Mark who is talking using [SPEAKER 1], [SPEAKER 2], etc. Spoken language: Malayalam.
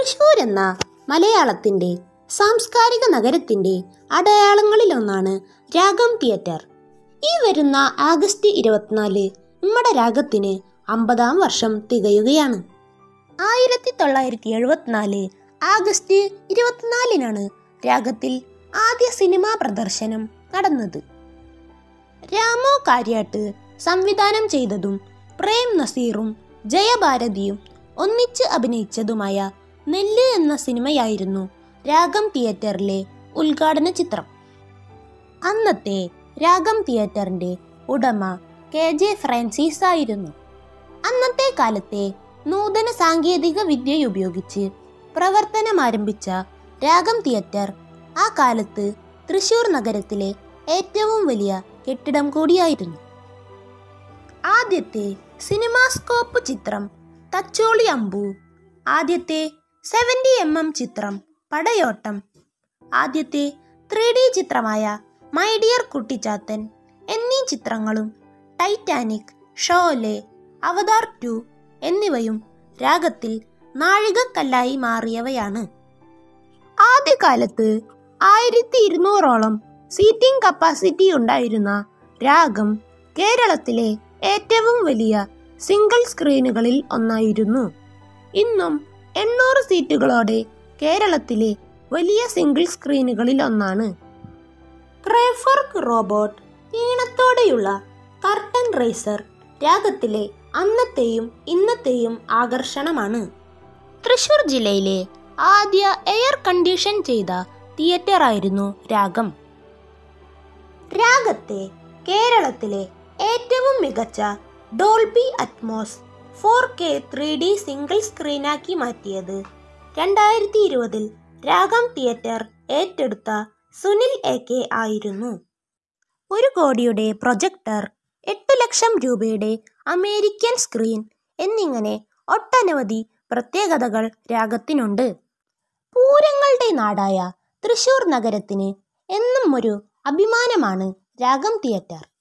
[SPEAKER 1] തൃശ്ശൂർ എന്ന മലയാളത്തിൻ്റെ സാംസ്കാരിക നഗരത്തിൻ്റെ അടയാളങ്ങളിലൊന്നാണ് രാഗം തിയേറ്റർ. ഈ വരുന്ന ആഗസ്റ്റ് 24 നമ്മുടെ രാഗത്തിന് 50-ാം വർഷം തികയുകയാണ്. 1974 ആഗസ്റ്റ് 24-നാണ് രാഗത്തിൽ ആദ്യ സിനിമാ പ്രദർശനം നടന്നത്. രാമോ കാര്യാട്ട് സംവിധാനം ചെയ്തതും പ്രേം നസീറും ജയഭാരതിയും ഒന്നിച്ച് അഭിനയിച്ചതുമായ നെല്ല് എന്ന സിനിമയായിരുന്നു രാഗം തിയേറ്ററിലെ ഉദ്ഘാടന ചിത്രം. അന്നത്തെ രാഗം തിയേറ്ററിൻ്റെ ഉടമ KJ ഫ്രാൻസിസ് ആയിരുന്നു. അന്നത്തെ കാലത്തെ നൂതന സാങ്കേതിക വിദ്യയുപയോഗിച്ച് പ്രവർത്തനമാരംഭിച്ച രാഗം തിയേറ്റർ ആ കാലത്ത് തൃശ്ശൂർ നഗരത്തിലെ ഏറ്റവും വലിയ കെട്ടിടം കൂടിയായിരുന്നു. ആദ്യത്തെ സിനിമാസ്കോപ്പ് ചിത്രം തച്ചോളി അമ്പു, ആദ്യത്തെ 70mm ചിത്രം പടയോട്ടം, ആദ്യത്തെ 3D ചിത്രമായ മൈ ഡിയർ കുട്ടിച്ചാത്തൻ എന്നീ ചിത്രങ്ങളും ടൈറ്റാനിക്, ഷോലെ, അവതാർ 2 എന്നിവയും രാഗത്തിൽ നാഴികക്കല്ലായി മാറിയവയാണ്. ആദ്യകാലത്ത് 1200ഓളം സീറ്റിംഗ് കപ്പാസിറ്റി ഉണ്ടായിരുന്ന രാഗം കേരളത്തിലെ ഏറ്റവും വലിയ സിംഗിൾ സ്ക്രീനുകളിൽ ഒന്നായിരുന്നു. ഇന്നും 800 സീറ്റുകളോടെ കേരളത്തിലെ വലിയ സിംഗിൾ സ്ക്രീനുകളിൽ ഒന്നാണ്. ക്രേഫോർക്ക് റോബോട്ട് ഈണത്തോടെയുള്ള കർട്ടൻ റൈസർ രാഗത്തിലെ അന്നത്തെയും ഇന്നത്തെയും ആകർഷണമാണ്. തൃശ്ശൂർ ജില്ലയിലെ ആദ്യ എയർ കണ്ടീഷൻ ചെയ്ത തിയേറ്റർ ആയിരുന്നു രാഗം. രാഗത്തെ കേരളത്തിലെ ഏറ്റവും മികച്ച Dolby Atmos 4K 3D single സ്ക്രീനാക്കി മാറ്റിയത് 2020 രാഗം തിയേറ്റർ ഏറ്റെടുത്ത സുനിൽ AK ആയിരുന്നു. 1 കോടിയുടെ പ്രൊജക്ടർ, 8 ലക്ഷം രൂപയുടെ അമേരിക്കൻ സ്ക്രീൻ എന്നിങ്ങനെ ഒട്ടനവധി പ്രത്യേകതകൾ രാഗത്തിനുണ്ട്. പൂരങ്ങളുടെ നാടായ തൃശ്ശൂർ നഗരത്തിന് എന്നും ഒരു അഭിമാനമാണ് രാഗം തിയേറ്റർ.